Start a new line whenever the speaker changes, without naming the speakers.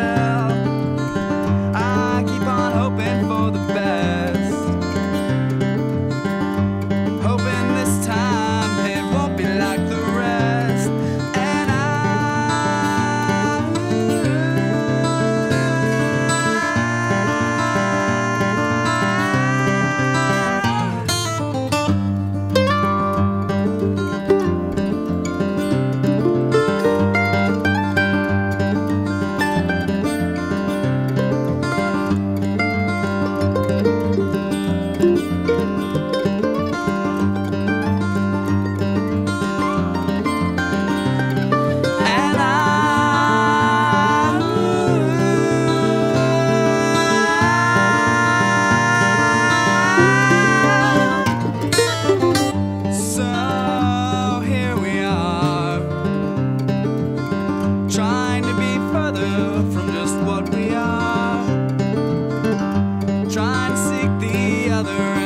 well. I keep on hoping for the best, hoping this time it won't be like the rest. And trying to be further from just what we are, trying to seek the other.